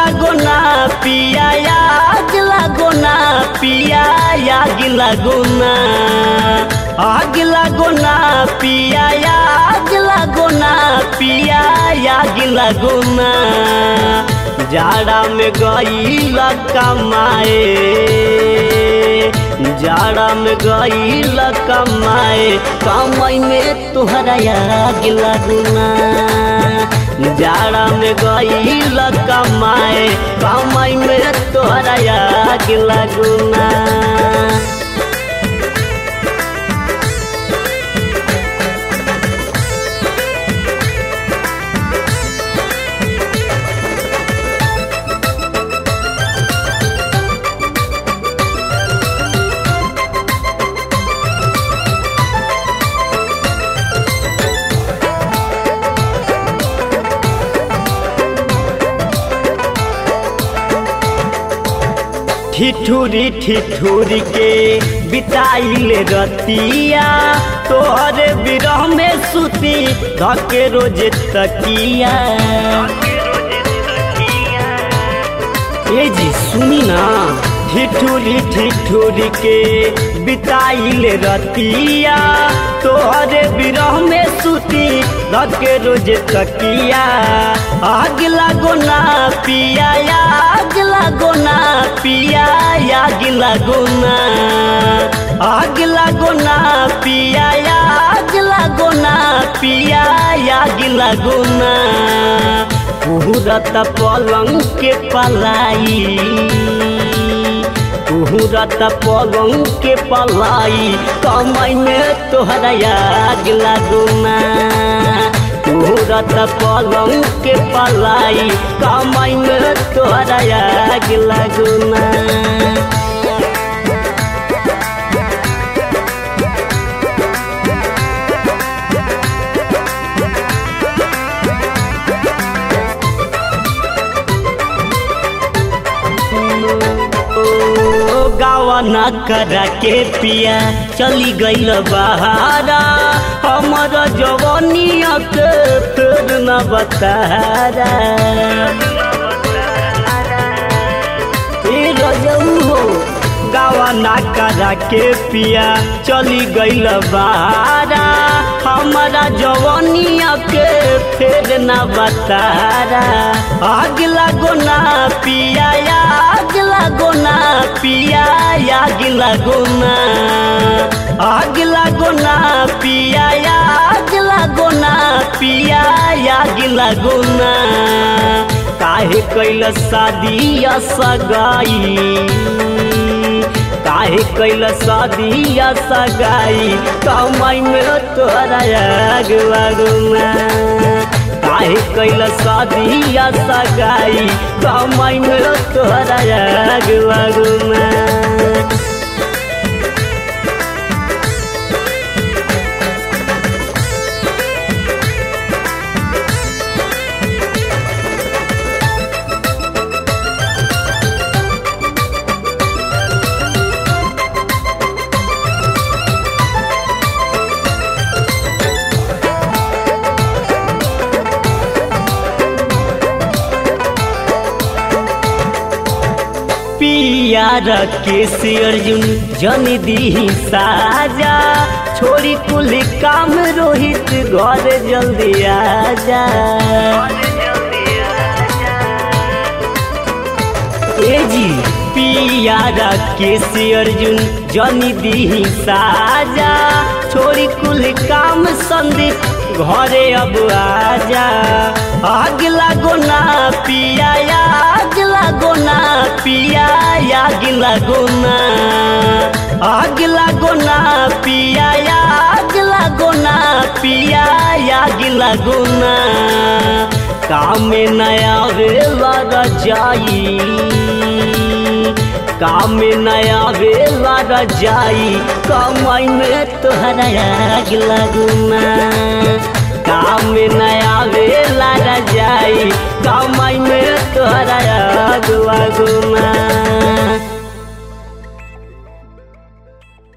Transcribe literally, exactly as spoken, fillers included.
लागो ना पिया आग लागो ना पिया आग लागो ना आग लागो ना पिया आग लागो ना पिया आग लागो ना जाड़ा में गईल कमाए जाड़ा में गईल कमाए कमाई में तुहरा आग लागो ना जाड़ा में गईल कमाए कमाई में तुहरा आग लागो ना ठिठुरी ठिठुरी के बिताइल रतिया तोहरे बिरह में सुती धके रोज तकिया ए जी सुनी ना ठिठुरी ठिठुरी के बिताइल रतिया तोहरे बिरह में सुती धके रोज तकिया आग लागो ना पिया आग लागो ना पिया आग लागो ना आग लागो ना पिया आग लागो ना पिया आग लागो ना पूरत पलंग के पलाई पूरत पलंग के पलाई कमाई में तोहरा आग लागो ना पूरत पलंग के पलाई कमाई में तोहरा आग लागो ना गावना करा के पिया चली गईल बहारा हमर जवानिया के फिर न बतारा हो गावना करा के पिया चली गईल बहारा हमारा जवानिया के फिर न बतारा आग लागो ना पिया आग लागो ना पिया आग लागो ना आग लागो ना पिया आग लागो ना पिया आग लागो ना काहे कैल शादी सगाई काहे कैल शादी सगाई कमाई में तोहरा आग लागो ना काहे कैल शादी सगाई कमाई में तोहरा आग लागो ना पियार के से अर्जुन जन दी साजा छोड़ी कुल काम रोहित घर जल्दी आजा ए जी पियार के से अर्जुन जन दी साजा छोड़ी कुल काम संदीप घरे अब आजा आग लागो ना पिया आग लागो ना पिया आग लागो ना आग लागो ना पिया आग लागो ना पिया आग लागो ना काम में नया वेला रजाई काम में नया वेला रजाई कमाई में तोहरा आग लागो ना काम में नया वेला रजाई कमाई में तोहरा आग लागो ना।